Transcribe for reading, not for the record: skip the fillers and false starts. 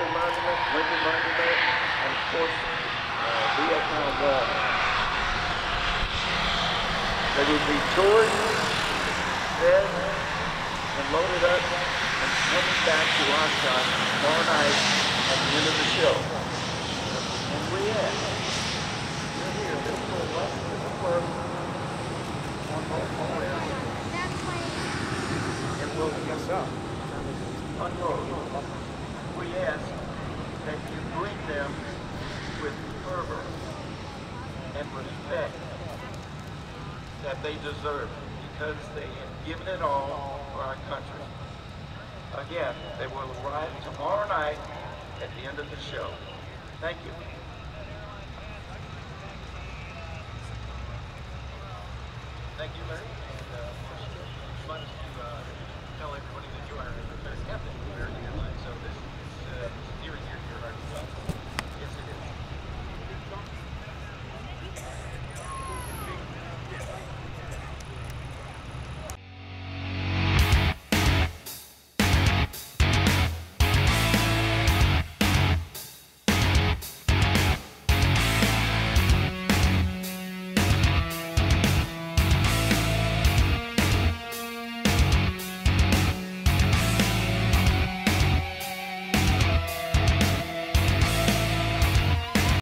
Jefferson Monument, Lincoln Monument, and of course, Vietnam Wall. They will be toured, fed, and loaded up, and coming back to Oshkosh tomorrow night at the end of the show. And we have, you're here, this is the first on home air. And we'll get up. Unload. We ask that you greet them with fervor and respect that they deserve because they have given it all for our country. Again, they will arrive tomorrow night at the end of the show. Thank you. Thank you, Larry. And,